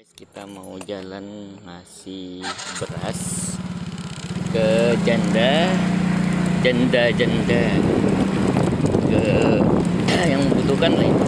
Guys, kita mau jalan ngasih beras ke janda ke yang membutuhkan lah ini.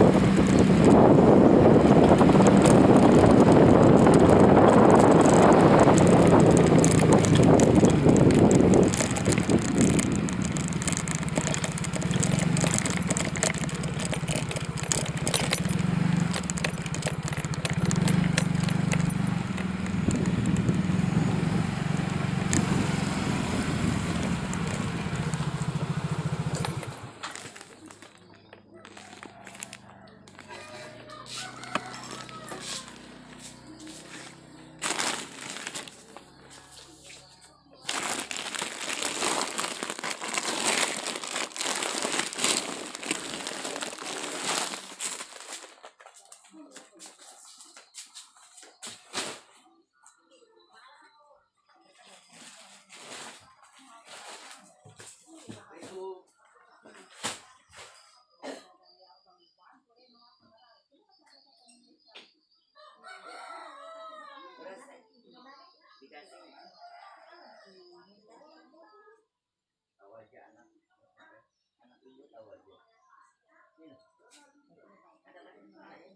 Tahu aja anak ibu tahu aja. Ada lagi lain.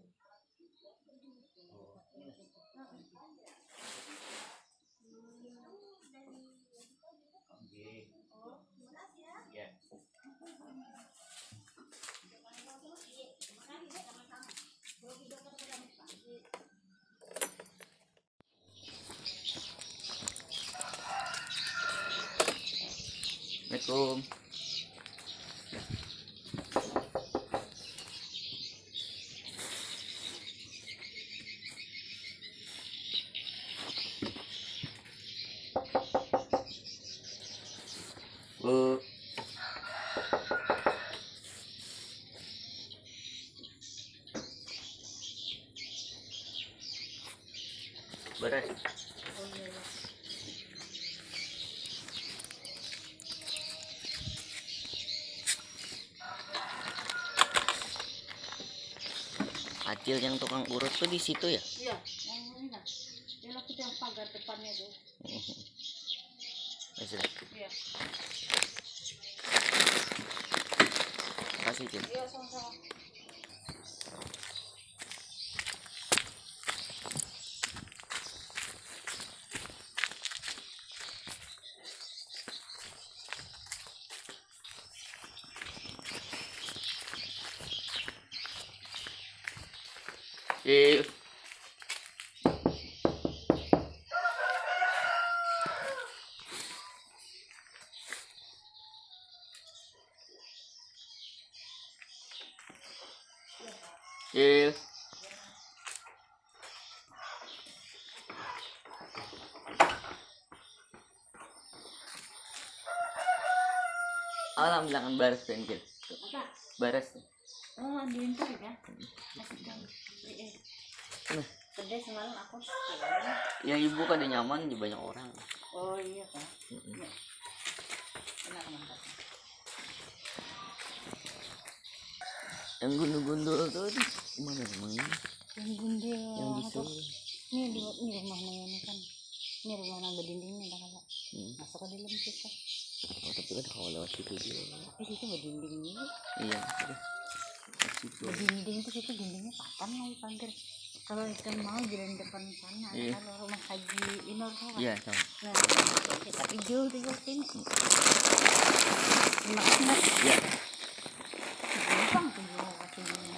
Ya. Assalamualaikum. Bu. Beres. Acil yang tukang urut tuh di situ ya? Iya, yang ini lah. Yang aku yang pagar depannya tuh. Ya sudah. Iya. Makasih, Cil. Iya, sama-sama. Cil. Cil. Alhamdulillah kan bares kan, Cil. Apa? Bares. Oh, diintar ya? Masih jam. Nah, Kedai semalam aku. ya ibu kan ada nyaman di banyak orang. Oh iya kan. Iya. Enak mantap. Yang gundul-gundul tuh gimana namanya? Yang gundul. Yang bisa. Ini rumahnya ini kan. Ini rumah nangga dindingnya dah kalau. Masuk ke dalam kita. Oh, tapi kan kalau lewat situ dia. Tapi situ berdindingnya. Iya, udah. Berdinding itu situ dindingnya kapan mau dipanggil? Kalau ikan mau jalan depan sana. Iya. Kalau rumah Haji Inor tuh kan. Iya, tahu. Nah, tapi jauh tuh jauh sini. Enak. Iya. Gampang tuh jauh katanya.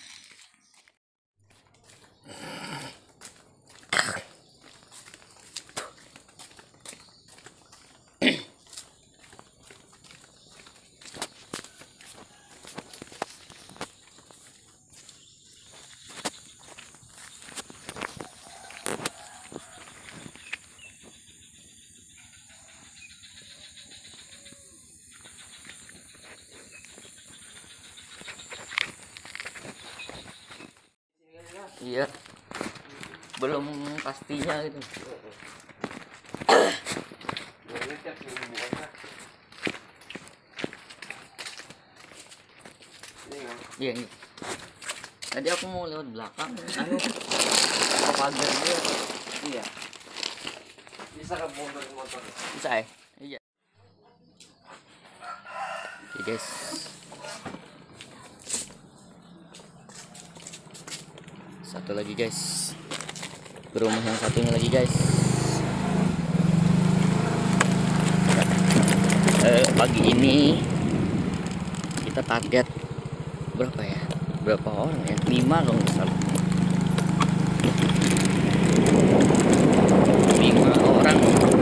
Iya, belum pastinya gitu. Iya nih. Tadi aku mau lewat belakang. Anu. pagar dia. Iya. Bisa ke motor motor. Bisa ya? Iya. Oke guys. Satu lagi guys. Ke rumah yang satunya lagi guys. Pagi ini kita target berapa ya? Berapa orang ya? 5 kalau nggak salah. 5 orang.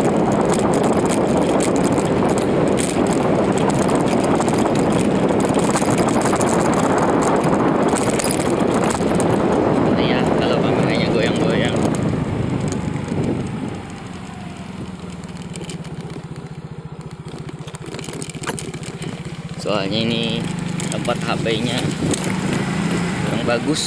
Sebentar ya, kalau kameranya goyang-goyang. Soalnya ini tempat HP-nya kurang bagus.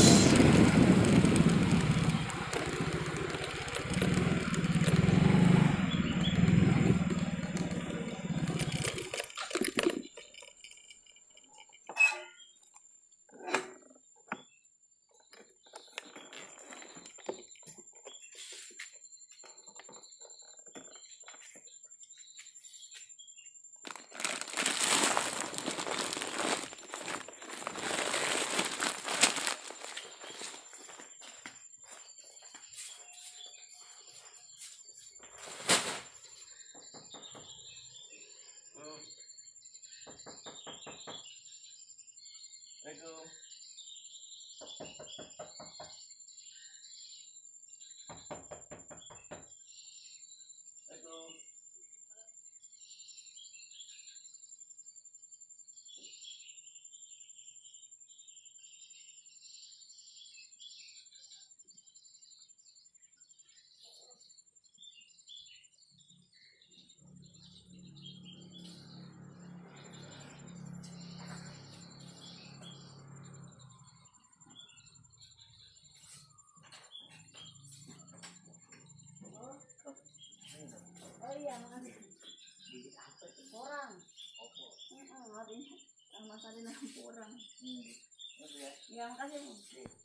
Oh iya, makasih. Orang. Hari ini sama tadi orang. Ya, makasih.